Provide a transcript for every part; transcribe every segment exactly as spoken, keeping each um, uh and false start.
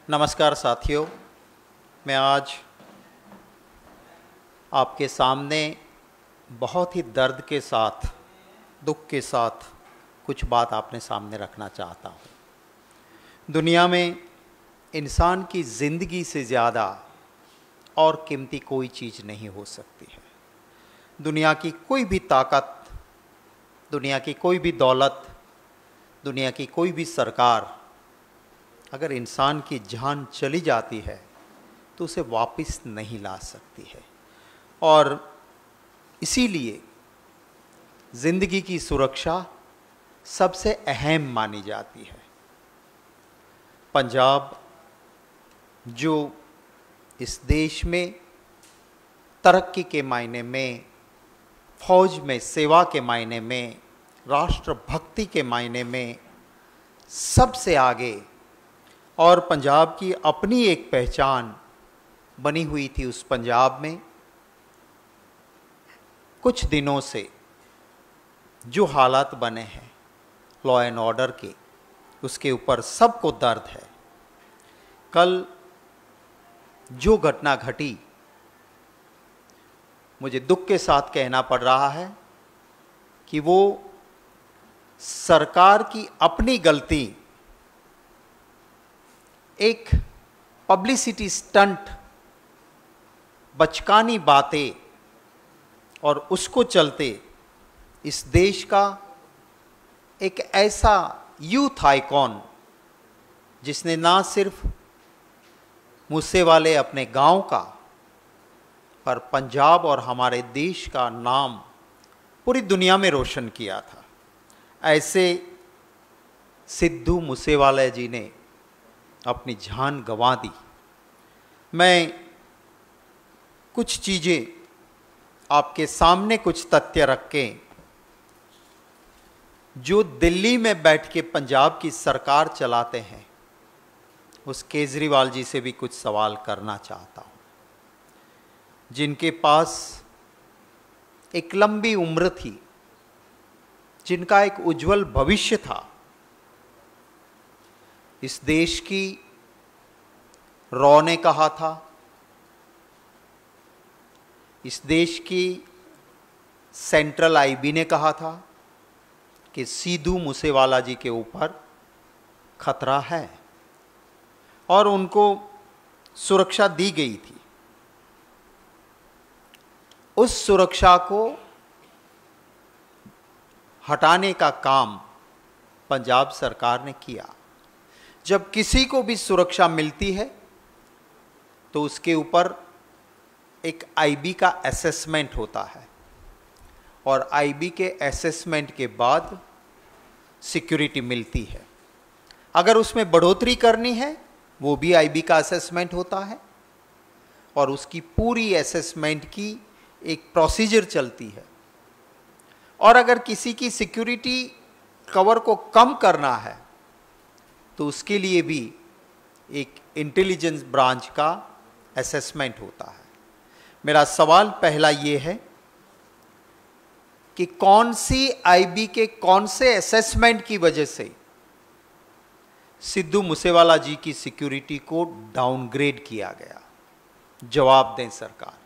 नमस्कार साथियों, मैं आज आपके सामने बहुत ही दर्द के साथ, दुख के साथ कुछ बात आपने सामने रखना चाहता हूँ। दुनिया में इंसान की ज़िंदगी से ज़्यादा और कीमती कोई चीज़ नहीं हो सकती है। दुनिया की कोई भी ताकत, दुनिया की कोई भी दौलत, दुनिया की कोई भी सरकार अगर इंसान की जान चली जाती है तो उसे वापस नहीं ला सकती है। और इसीलिए ज़िंदगी की सुरक्षा सबसे अहम मानी जाती है। पंजाब जो इस देश में तरक्की के मायने में, फौज में सेवा के मायने में, राष्ट्रभक्ति के मायने में सबसे आगे, और पंजाब की अपनी एक पहचान बनी हुई थी। उस पंजाब में कुछ दिनों से जो हालात बने हैं लॉ एंड ऑर्डर के, उसके ऊपर सबको दर्द है। कल जो घटना घटी, मुझे दुख के साथ कहना पड़ रहा है कि वो सरकार की अपनी गलती, एक पब्लिसिटी स्टंट, बचकानी बातें, और उसको चलते इस देश का एक ऐसा यूथ आइकॉन जिसने ना सिर्फ मूसेवाले अपने गांव का, पर पंजाब और हमारे देश का नाम पूरी दुनिया में रोशन किया था, ऐसे सिद्धू मूसेवाला जी ने अपनी जान गंवा दी। मैं कुछ चीज़ें आपके सामने, कुछ तथ्य रख के, जो दिल्ली में बैठ के पंजाब की सरकार चलाते हैं, उस केजरीवाल जी से भी कुछ सवाल करना चाहता हूँ, जिनके पास एक लंबी उम्र थी, जिनका एक उज्जवल भविष्य था। इस देश की रॉ ने कहा था, इस देश की सेंट्रल आईबी ने कहा था कि सिद्धू मूसेवाला जी के ऊपर खतरा है, और उनको सुरक्षा दी गई थी। उस सुरक्षा को हटाने का काम पंजाब सरकार ने किया। जब किसी को भी सुरक्षा मिलती है तो उसके ऊपर एक आईबी का असेसमेंट होता है, और आईबी के असेसमेंट के बाद सिक्योरिटी मिलती है। अगर उसमें बढ़ोतरी करनी है, वो भी आईबी का असेसमेंट होता है, और उसकी पूरी असेसमेंट की एक प्रोसीजर चलती है। और अगर किसी की सिक्योरिटी कवर को कम करना है तो उसके लिए भी एक इंटेलिजेंस ब्रांच का असेसमेंट होता है। मेरा सवाल पहला ये है कि कौन सी आईबी के कौन से असेसमेंट की वजह से सिद्धू मूसेवाला जी की सिक्योरिटी को डाउनग्रेड किया गया? जवाब दें सरकार।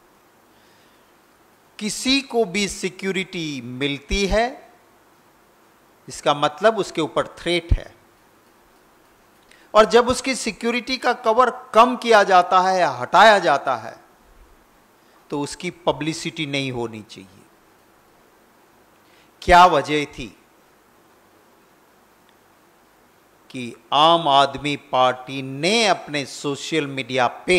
किसी को भी सिक्योरिटी मिलती है, इसका मतलब उसके ऊपर थ्रेट है, और जब उसकी सिक्योरिटी का कवर कम किया जाता है या हटाया जाता है तो उसकी पब्लिसिटी नहीं होनी चाहिए। क्या वजह थी कि आम आदमी पार्टी ने अपने सोशल मीडिया पे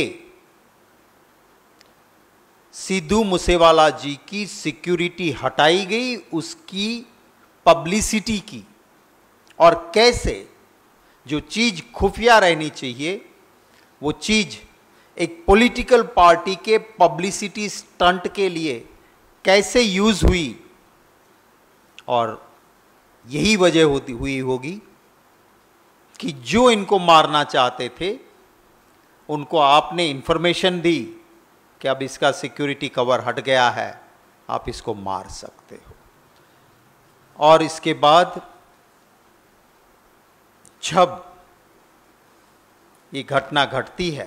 सिद्धू मूसेवाला जी की सिक्योरिटी हटाई गई, उसकी पब्लिसिटी की, और कैसे जो चीज़ खुफिया रहनी चाहिए वो चीज़ एक पॉलिटिकल पार्टी के पब्लिसिटी स्टंट के लिए कैसे यूज़ हुई। और यही वजह होती हुई होगी कि जो इनको मारना चाहते थे उनको आपने इंफॉर्मेशन दी कि अब इसका सिक्योरिटी कवर हट गया है, आप इसको मार सकते हो। और इसके बाद जब ये घटना घटती है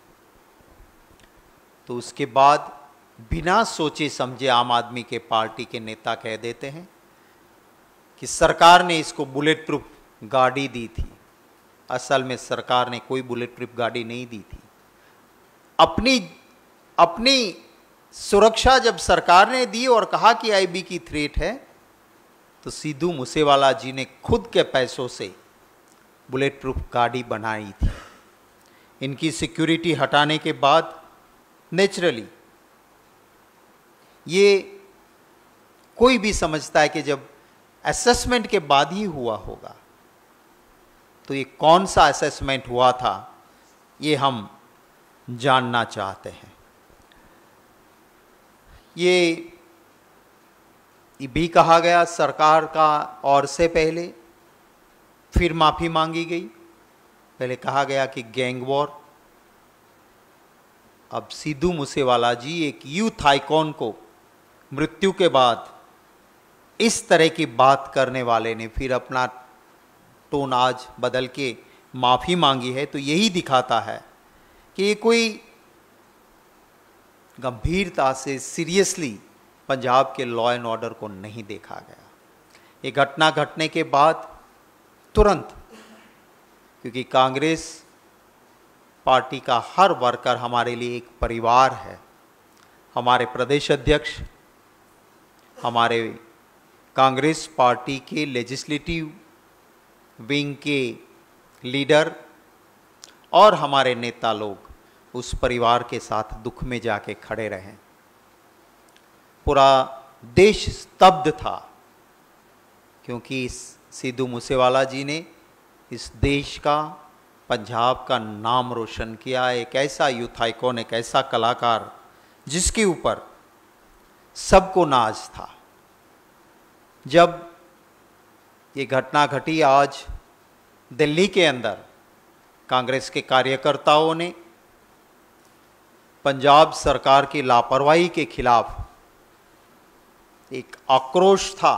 तो उसके बाद बिना सोचे समझे आम आदमी के पार्टी के नेता कह देते हैं कि सरकार ने इसको बुलेट प्रूफ गाड़ी दी थी। असल में सरकार ने कोई बुलेट प्रूफ गाड़ी नहीं दी थी। अपनी अपनी सुरक्षा जब सरकार ने दी और कहा कि आईबी की थ्रेट है, तो सिद्धू मूसेवाला जी ने खुद के पैसों से बुलेट प्रूफ गाड़ी बनाई थी। इनकी सिक्योरिटी हटाने के बाद नेचुरली ये कोई भी समझता है कि जब असेसमेंट के बाद ही हुआ होगा, तो ये कौन सा असेसमेंट हुआ था ये हम जानना चाहते हैं। ये भी कहा गया सरकार का और से पहले, फिर माफी मांगी गई। पहले कहा गया कि गैंग वॉर, अब सिद्धू मूसेवाला जी एक यूथ आइकॉन को मृत्यु के बाद इस तरह की बात करने वाले ने फिर अपना टोन आज बदल के माफी मांगी है, तो यही दिखाता है कि ये कोई गंभीरता से सीरियसली पंजाब के लॉ एंड ऑर्डर को नहीं देखा गया। ये घटना घटने के बाद तुरंत, क्योंकि कांग्रेस पार्टी का हर वर्कर हमारे लिए एक परिवार है, हमारे प्रदेश अध्यक्ष, हमारे कांग्रेस पार्टी के लेजिस्लेटिव विंग के लीडर और हमारे नेता लोग उस परिवार के साथ दुख में जाके खड़े रहे। पूरा देश स्तब्ध था, क्योंकि सिद्धू मूसेवाला जी ने इस देश का, पंजाब का नाम रोशन किया। एक ऐसा यूथ आइकॉन, एक ऐसा कलाकार जिसके ऊपर सबको नाज था। जब ये घटना घटी आज दिल्ली के अंदर, कांग्रेस के कार्यकर्ताओं ने पंजाब सरकार की लापरवाही के खिलाफ एक आक्रोश था,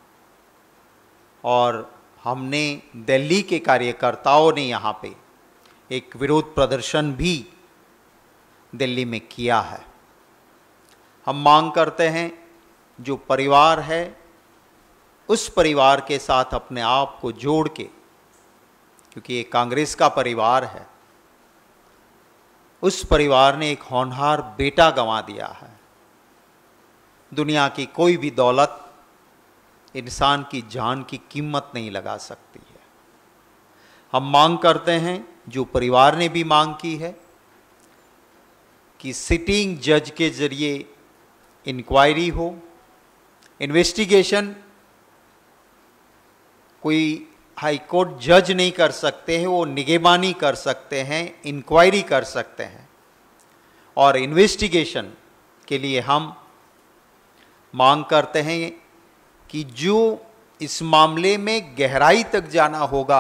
और हमने दिल्ली के कार्यकर्ताओं ने यहाँ पे एक विरोध प्रदर्शन भी दिल्ली में किया है। हम मांग करते हैं जो परिवार है उस परिवार के साथ अपने आप को जोड़ के, क्योंकि ये कांग्रेस का परिवार है, उस परिवार ने एक होनहार बेटा गंवा दिया है। दुनिया की कोई भी दौलत इंसान की जान की कीमत नहीं लगा सकती है। हम मांग करते हैं, जो परिवार ने भी मांग की है, कि सिटिंग जज के जरिए इंक्वायरी हो, इन्वेस्टिगेशन कोई हाई कोर्ट जज नहीं कर सकते हैं, वो निगरानी कर सकते हैं, इंक्वायरी कर सकते हैं। और इन्वेस्टिगेशन के लिए हम मांग करते हैं कि जो इस मामले में गहराई तक जाना होगा,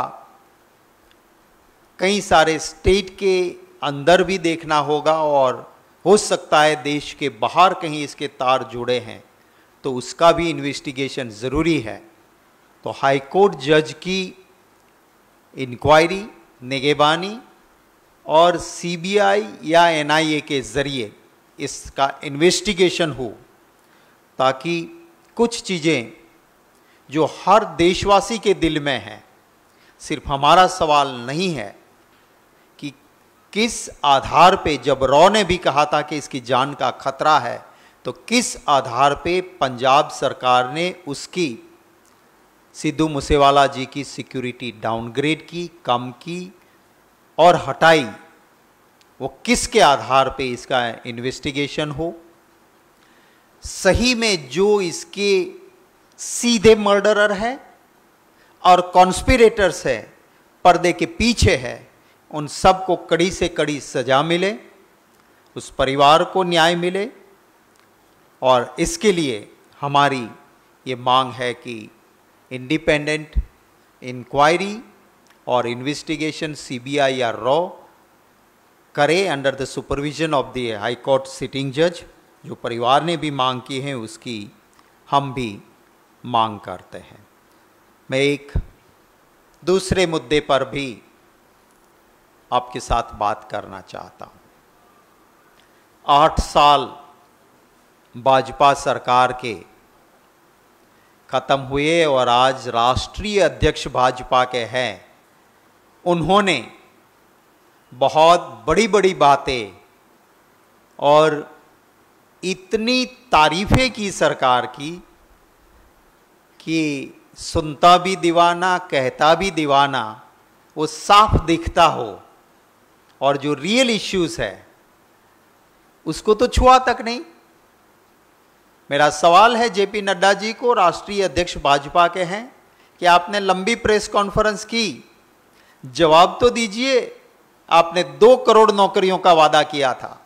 कई सारे स्टेट के अंदर भी देखना होगा, और हो सकता है देश के बाहर कहीं इसके तार जुड़े हैं, तो उसका भी इन्वेस्टिगेशन ज़रूरी है। तो हाई कोर्ट जज की इंक्वायरी, निगरानी और सीबीआई या एनआईए के ज़रिए इसका इन्वेस्टिगेशन हो, ताकि कुछ चीज़ें जो हर देशवासी के दिल में हैं, सिर्फ हमारा सवाल नहीं है कि किस आधार पे, जब रॉ ने भी कहा था कि इसकी जान का खतरा है, तो किस आधार पे पंजाब सरकार ने उसकी, सिद्धू मूसेवाला जी की सिक्योरिटी डाउनग्रेड की, कम की और हटाई, वो किसके आधार पे इसका इन्वेस्टिगेशन हो। सही में जो इसके सीधे मर्डरर है और कॉन्स्पिरेटर्स है, पर्दे के पीछे है, उन सबको कड़ी से कड़ी सजा मिले, उस परिवार को न्याय मिले। और इसके लिए हमारी ये मांग है कि इंडिपेंडेंट इंक्वायरी और इन्वेस्टिगेशन सीबीआई या रॉ करे under the supervision of the high court sitting जज। जो परिवार ने भी मांग की है उसकी हम भी मांग करते हैं। मैं एक दूसरे मुद्दे पर भी आपके साथ बात करना चाहता हूं। आठ साल भाजपा सरकार के खत्म हुए और आज राष्ट्रीय अध्यक्ष भाजपा के हैं। उन्होंने बहुत बड़ी बड़ी बातें और इतनी तारीफें की सरकार की कि सुनता भी दीवाना कहता भी दीवाना, वो साफ दिखता हो और जो रियल इश्यूज है उसको तो छुआ तक नहीं। मेरा सवाल है जेपी नड्डा जी को, राष्ट्रीय अध्यक्ष भाजपा के हैं, कि आपने लंबी प्रेस कॉन्फ्रेंस की, जवाब तो दीजिए। आपने दो करोड़ नौकरियों का वादा किया था,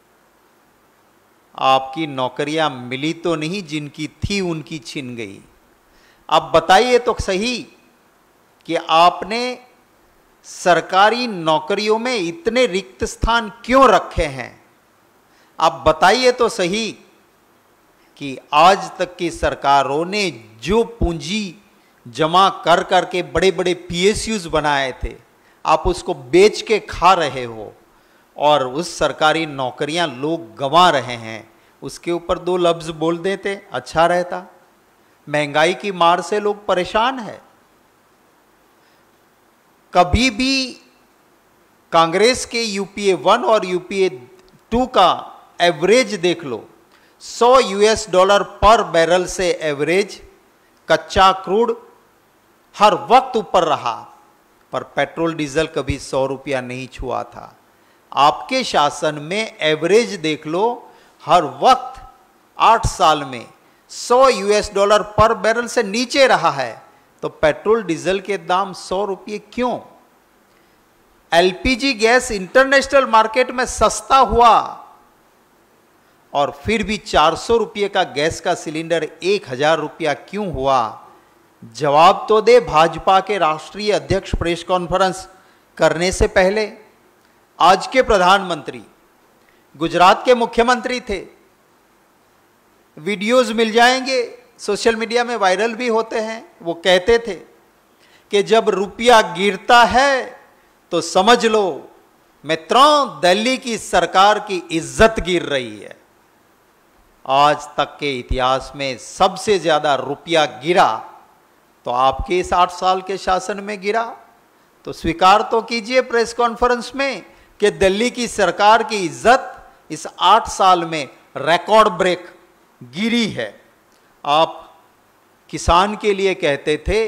आपकी नौकरियां मिली तो नहीं, जिनकी थी उनकी छिन गई। अब बताइए तो सही कि आपने सरकारी नौकरियों में इतने रिक्त स्थान क्यों रखे हैं। आप बताइए तो सही कि आज तक की सरकारों ने जो पूंजी जमा कर करके बड़े बड़े पीएसयूज बनाए थे, आप उसको बेच के खा रहे हो और उस सरकारी नौकरियां लोग गंवा रहे हैं। उसके ऊपर दो लफ्ज बोल देते अच्छा रहता। महंगाई की मार से लोग परेशान हैं। कभी भी कांग्रेस के यूपीए वन और यूपीए टू का एवरेज देख लो, सौ यूएस डॉलर पर बैरल से एवरेज कच्चा क्रूड हर वक्त ऊपर रहा, पर पेट्रोल डीजल कभी सौ रुपया नहीं छुआ था। आपके शासन में एवरेज देख लो, हर वक्त आठ साल में सौ यूएस डॉलर पर बैरल से नीचे रहा है। तो पेट्रोल डीजल के दाम सौ रुपये क्यों? एलपीजी गैस इंटरनेशनल मार्केट में सस्ता हुआ और फिर भी चार सौ रुपये का गैस का सिलेंडर एक हजार रुपया क्यों हुआ? जवाब तो दे भाजपा के राष्ट्रीय अध्यक्ष प्रेस कॉन्फ्रेंस करने से पहले। आज के प्रधानमंत्री गुजरात के मुख्यमंत्री थे, वीडियोस मिल जाएंगे, सोशल मीडिया में वायरल भी होते हैं। वो कहते थे कि जब रुपया गिरता है तो समझ लो मित्रों, दिल्ली की सरकार की इज्जत गिर रही है। आज तक के इतिहास में सबसे ज्यादा रुपया गिरा तो आपके इस आठ साल के शासन में गिरा। तो स्वीकार तो कीजिए प्रेस कॉन्फ्रेंस में कि दिल्ली की सरकार की इज्जत इस आठ साल में रिकॉर्ड ब्रेक गिरी है। आप किसान के लिए कहते थे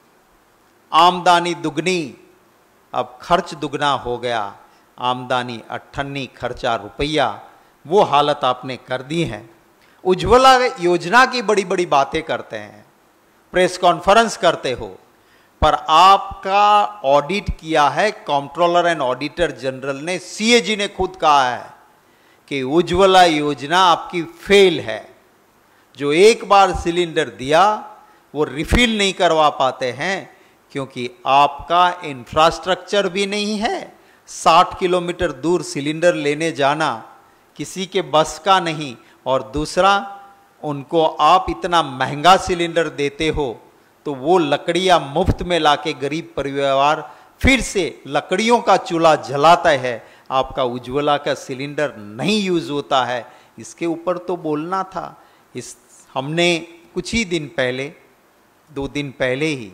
आमदनी दुगनी, अब खर्च दुगना हो गया। आमदनी अट्ठन्नी, खर्चा रुपया, वो हालत आपने कर दी है। उज्ज्वला योजना की बड़ी बड़ी बातें करते हैं, प्रेस कॉन्फ्रेंस करते हो, पर आपका ऑडिट किया है कंट्रोलर एंड ऑडिटर जनरल ने, सीएजी ने खुद कहा है कि उज्ज्वला योजना आपकी फेल है। जो एक बार सिलेंडर दिया वो रिफिल नहीं करवा पाते हैं क्योंकि आपका इंफ्रास्ट्रक्चर भी नहीं है। साठ किलोमीटर दूर सिलेंडर लेने जाना किसी के बस का नहीं, और दूसरा उनको आप इतना महंगा सिलेंडर देते हो तो वो लकड़ियां मुफ्त में लाके गरीब परिवार फिर से लकड़ियों का चूल्हा जलाता है, आपका उज्ज्वला का सिलेंडर नहीं यूज होता है। इसके ऊपर तो बोलना था। इस हमने कुछ ही दिन पहले, दो दिन पहले ही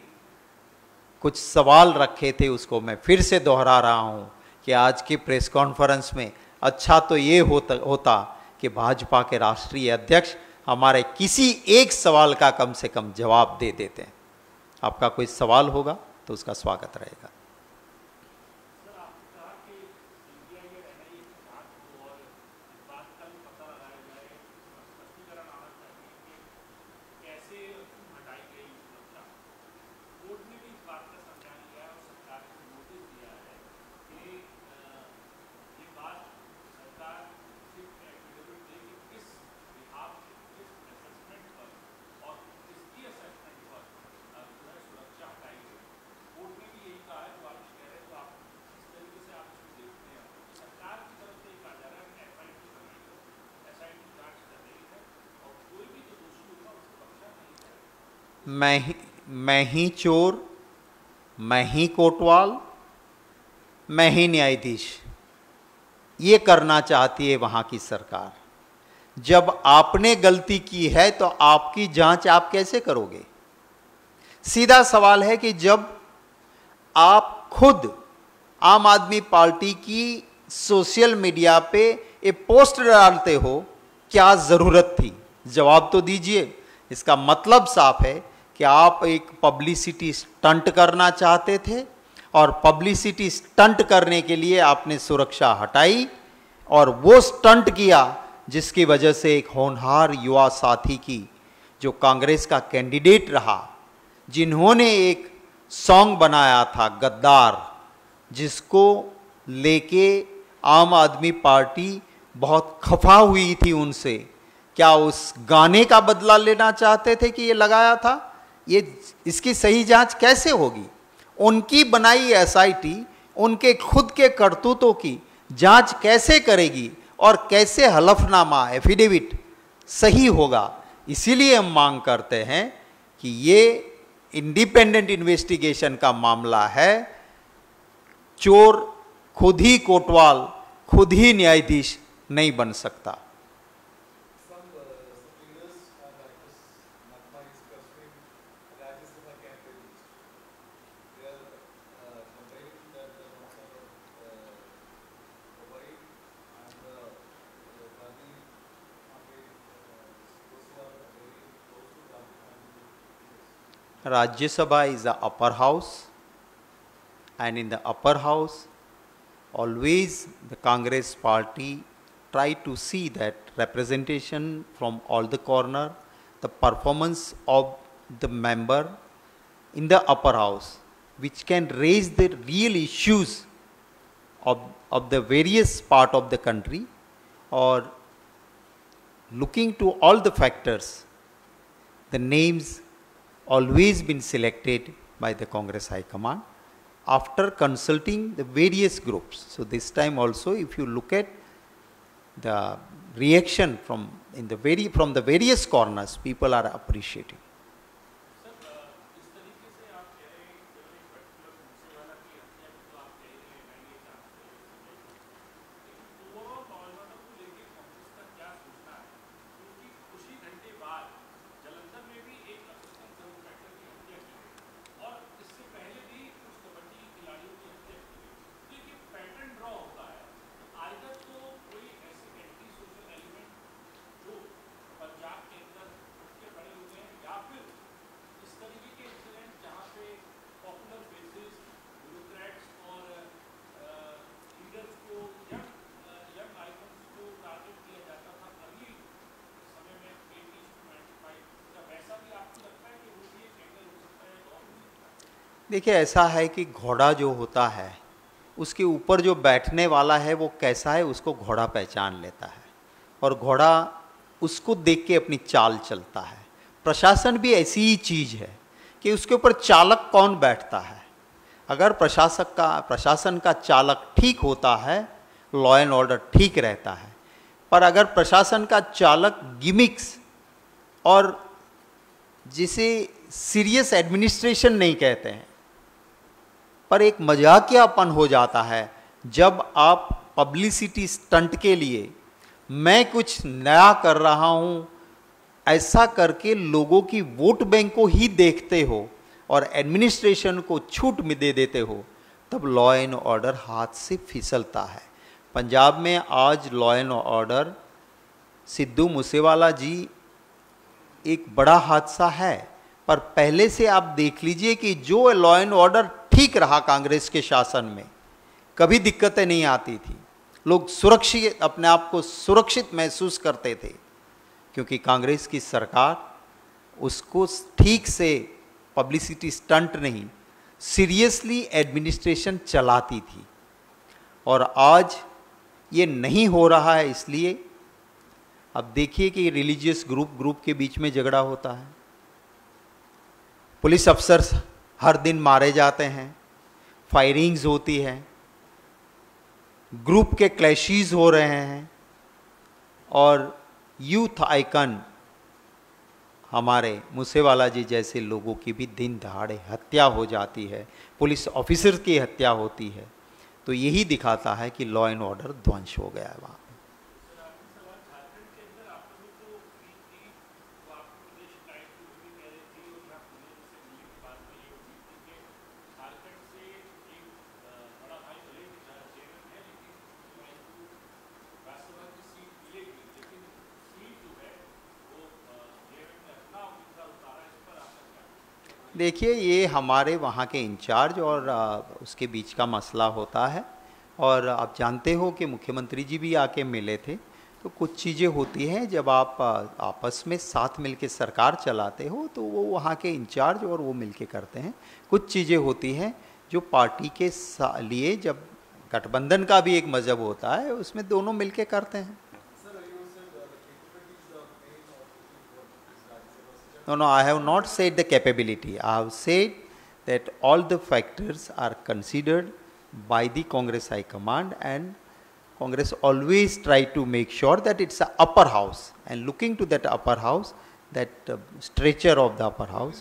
कुछ सवाल रखे थे, उसको मैं फिर से दोहरा रहा हूं कि आज की प्रेस कॉन्फ्रेंस में अच्छा तो ये होता होता कि भाजपा के राष्ट्रीय अध्यक्ष हमारे किसी एक सवाल का कम से कम जवाब दे देते हैं। आपका कोई सवाल होगा तो उसका स्वागत रहेगा। मैं ही मैं ही चोर, मैं ही कोतवाल, मैं ही न्यायाधीश, ये करना चाहती है वहां की सरकार। जब आपने गलती की है तो आपकी जांच आप कैसे करोगे? सीधा सवाल है कि जब आप खुद आम आदमी पार्टी की सोशल मीडिया पे एक पोस्ट डालते हो, क्या जरूरत थी? जवाब तो दीजिए। इसका मतलब साफ है कि आप एक पब्लिसिटी स्टंट करना चाहते थे और पब्लिसिटी स्टंट करने के लिए आपने सुरक्षा हटाई और वो स्टंट किया जिसकी वजह से एक होनहार युवा साथी की, जो कांग्रेस का कैंडिडेट रहा, जिन्होंने एक सॉन्ग बनाया था गद्दार, जिसको लेके आम आदमी पार्टी बहुत खफा हुई थी उनसे। क्या उस गाने का बदला लेना चाहते थे कि ये लगाया था? ये इसकी सही जांच कैसे होगी? उनकी बनाई एसआईटी उनके खुद के करतूतों की जांच कैसे करेगी और कैसे हलफनामा एफिडेविट सही होगा? इसीलिए हम मांग करते हैं कि ये इंडिपेंडेंट इन्वेस्टिगेशन का मामला है। चोर खुद ही कोतवाल, खुद ही न्यायाधीश नहीं बन सकता। Rajya Sabha is the upper house, and in the upper house always the Congress party try to see that representation from all the corner, the performance of the member in the upper house, which can raise the real issues of, of the various part of the country, or looking to all the factors, the names always been selected by the Congress High Command after consulting the various groups. So this time also, if you look at the reaction from in the very from the various corners, people are appreciating. देखिए, ऐसा है कि घोड़ा जो होता है उसके ऊपर जो बैठने वाला है वो कैसा है उसको घोड़ा पहचान लेता है, और घोड़ा उसको देख के अपनी चाल चलता है। प्रशासन भी ऐसी ही चीज़ है कि उसके ऊपर चालक कौन बैठता है। अगर प्रशासक का प्रशासन का चालक ठीक होता है, लॉ एंड ऑर्डर ठीक रहता है। पर अगर प्रशासन का चालक गिमिक्स और जिसे सीरियस एडमिनिस्ट्रेशन नहीं कहते हैं, पर एक मजाकियापन हो जाता है जब आप पब्लिसिटी स्टंट के लिए मैं कुछ नया कर रहा हूँ ऐसा करके लोगों की वोट बैंक को ही देखते हो और एडमिनिस्ट्रेशन को छूट में दे देते हो, तब लॉ एंड ऑर्डर हाथ से फिसलता है। पंजाब में आज law and order, Sidhu Moosewala ji एक बड़ा हादसा है, पर पहले से आप देख लीजिए कि जो लॉ एंड ऑर्डर ठीक रहा कांग्रेस के शासन में, कभी दिक्कतें नहीं आती थी। लोग सुरक्षित, अपने आप को सुरक्षित महसूस करते थे, क्योंकि कांग्रेस की सरकार उसको ठीक से पब्लिसिटी स्टंट नहीं, सीरियसली एडमिनिस्ट्रेशन चलाती थी। और आज ये नहीं हो रहा है, इसलिए अब देखिए कि रिलीजियस ग्रुप ग्रुप के बीच में झगड़ा होता है, पुलिस अफसर हर दिन मारे जाते हैं, फायरिंग्स होती है, ग्रुप के क्लैशेस हो रहे हैं, और यूथ आइकन हमारे मूसेवाला जी जैसे लोगों की भी दिन दहाड़े हत्या हो जाती है, पुलिस ऑफिसर की हत्या होती है। तो यही दिखाता है कि लॉ एंड ऑर्डर ध्वंस हो गया है वहाँ। देखिए, ये हमारे वहाँ के इंचार्ज और आ, उसके बीच का मसला होता है। और आप जानते हो कि मुख्यमंत्री जी भी आके मिले थे। तो कुछ चीज़ें होती हैं, जब आप आ, आपस में साथ मिलके सरकार चलाते हो तो वो वहाँ के इंचार्ज और वो मिलके करते हैं। कुछ चीज़ें होती हैं जो पार्टी के लिए, जब गठबंधन का भी एक मजहब होता है, उसमें दोनों मिलके करते हैं। No, no, I have not said the capability. I have said that all the factors are considered by the Congress High Command, and Congress always try to make sure that it's the upper house, and looking to that upper house, that uh, stretcher of the upper house.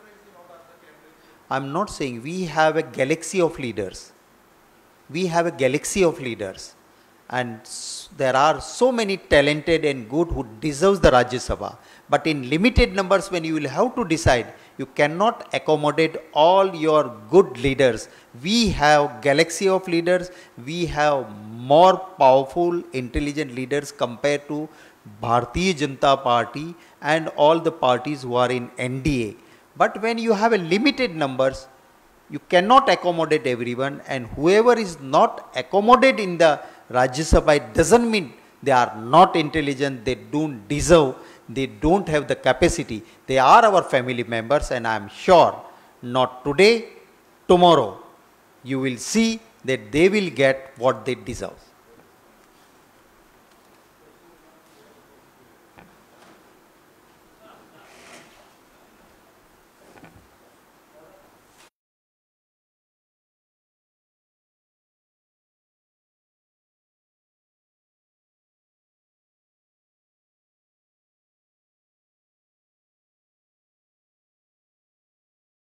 I'm not saying, we have a galaxy of leaders. We have a galaxy of leaders. And there are so many talented and good who deserves the Rajya Sabha. But in limited numbers, when you will have to decide, you cannot accommodate all your good leaders. We have galaxy of leaders. We have more powerful, intelligent leaders compared to Bharatiya Janata Party and all the parties who are in N D A. But when you have a limited numbers, you cannot accommodate everyone, and whoever is not accommodated in the Rajya Sabha, it doesn't mean they are not intelligent, they don't deserve, they don't have the capacity. They are our family members, and I am sure not today, tomorrow, you will see that they will get what they deserve.